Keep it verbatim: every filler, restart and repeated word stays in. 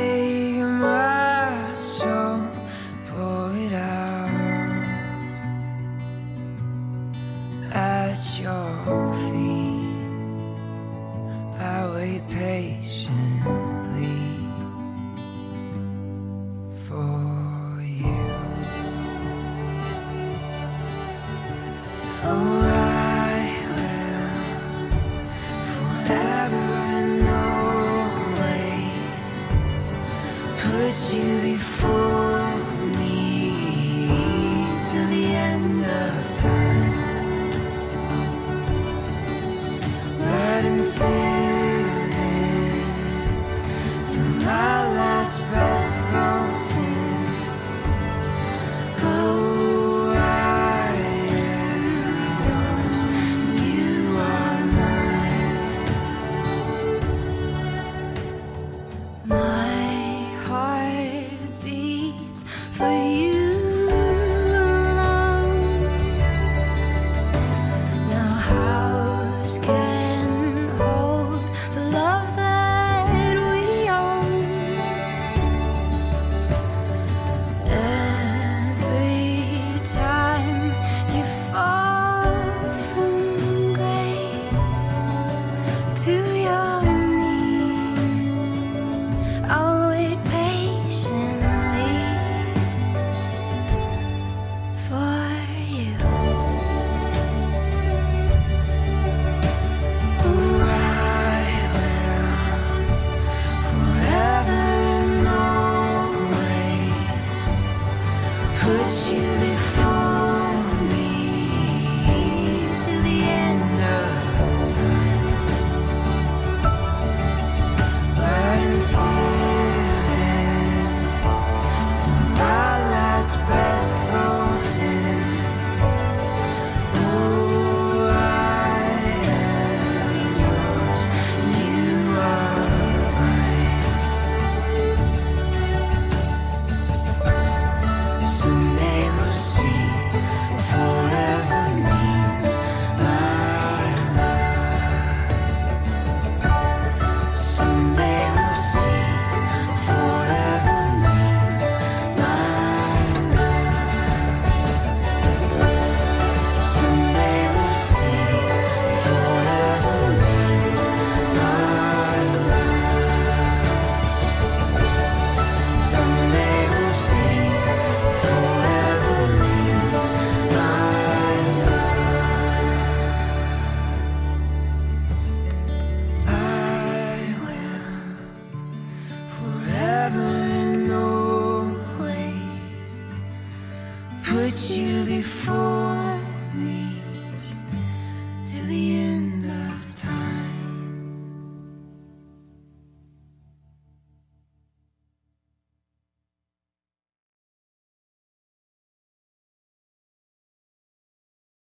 take my soul, pour it out at your feet. I wait patiently for you. Oh, I will forever and always put you before me till the end of time. But until then, till my last breath rolls in, oh, I am yours, and you are mine. My heart beats for you alone. Now house can hold the love that we own. Every time you fall from grace to your knees, I'll wait patiently for you. Oh, I will forever and always put you before me to the end of time. But until then, till my last breath rolls in, oh, I am yours, and you are mine. Someday we'll see what forever means, my love. Someday we'll see what forever means, my love. Someday we'll see what forever means, my love. Someday we'll see what forever means, my love. I will forever and always put you before